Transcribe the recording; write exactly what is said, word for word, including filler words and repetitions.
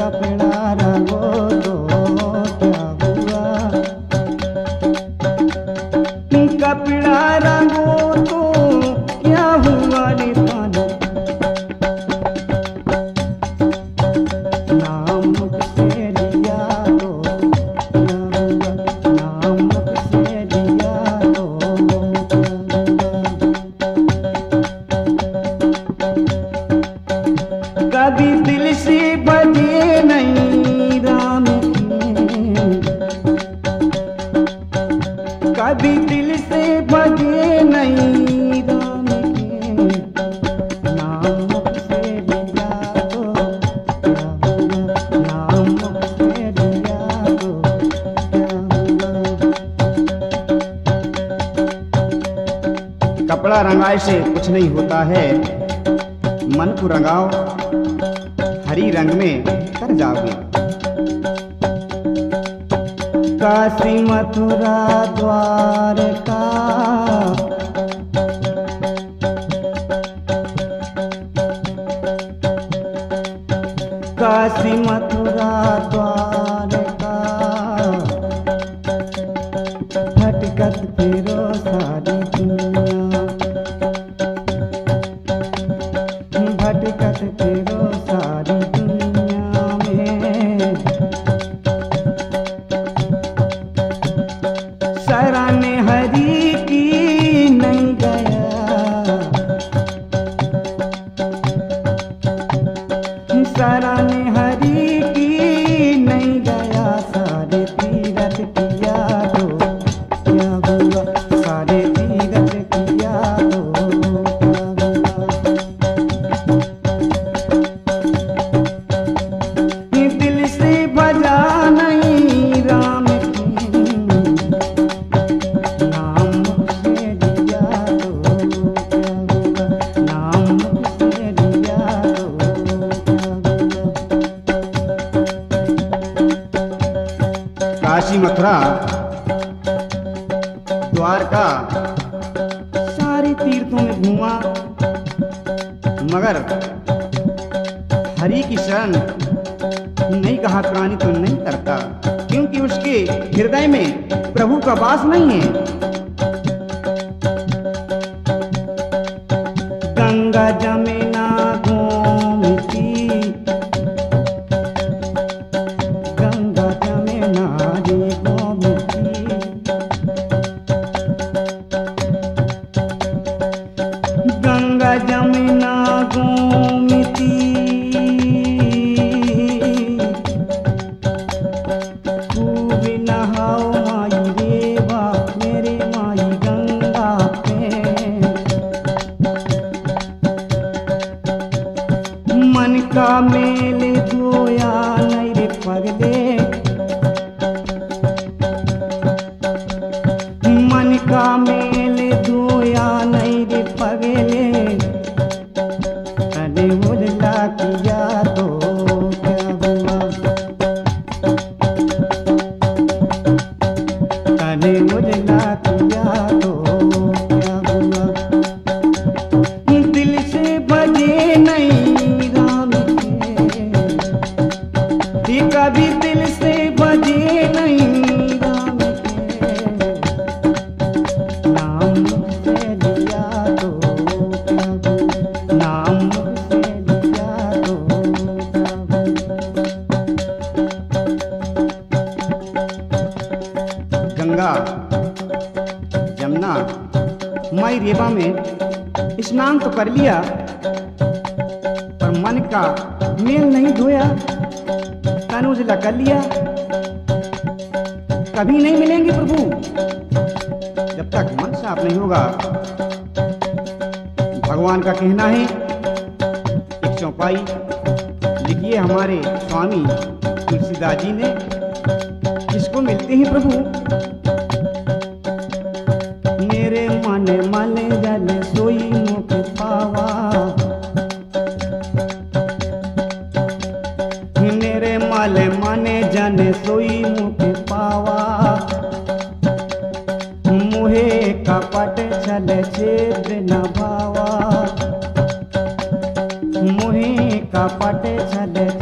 कपड़ा रंगो तो क्या हुआ, कपड़ा रंगो तो क्या हुआ रे पानी, नाम मुझसे लिया तो क्या हुआ, नाम मुझसे लिया तो कभी दिल से बजे नहीं राम के, कभी दिल से बजे नहीं राम के, नाम मुझसे लिया तो क्या हुआ, नाम मुझसे लिया तो क्या हुआ। कपड़ा रंगाए से कुछ नहीं होता है, मन को रंगाओ हरी रंग में कर जाओगे। काशी मथुरा द्वारका, काशी मथुरा द्वारका, भटकत फिरो सारी दुनिया, भटकत फिरो सारी दुनिया में, सराहने हरि की नहीं गया, सराहने हरि की नहीं गया, सारे तीरथ किया तो क्या हुआ, सारे तीरथ किया तो क्या हुआ। दिल से बजा नहीं राम की, नाम मुझसे लिया तो क्या हुआ, नाम मुझसे लिया तो क्या हुआ। काशी मथुरा द्वारका सारे तीर्थों में घूमा, मगर हरि की शरण नहीं कहा प्राणी तो नहीं करता, क्योंकि उसके हृदय में प्रभु का वास नहीं है। गंगा जमुना गोमती, गंगा जमुना रे गोमती, गंगा जमुना गोमती, खूब नहाओ माई रे बाप मेरे माई गंगा पे, मन का मेल धोया नहीं रे पगले, मन का मेल धोया नहीं रे पगले, अरे उजला किया तो क्या हुआ, अरे उजला किया तो क्या हुआ। दिल से बजे नहीं राम के, कभी दिल से बजे नहीं राम के, नाम मुझसे लिया तो क्या हुआ, नाम मुझसे लिया तो क्या हुआ। गंगा जमुना माई रेवा में स्नान तो कर लिया, पर मन का मेल नहीं धोया, तन उजला कर लिया, कभी नहीं मिलेंगे प्रभु जब तक मन साफ नहीं होगा। भगवान का कहना है, एक चौपाई लिखिए हमारे स्वामी तुलसीदास जी ने, जिसको मिलते हैं प्रभु। मेरे मन मन जल सोई मुख पावा, मेरे मल मन जन सोई मुख पावा, मुहे कपट छल छेद न भावा, मुहे कपट छल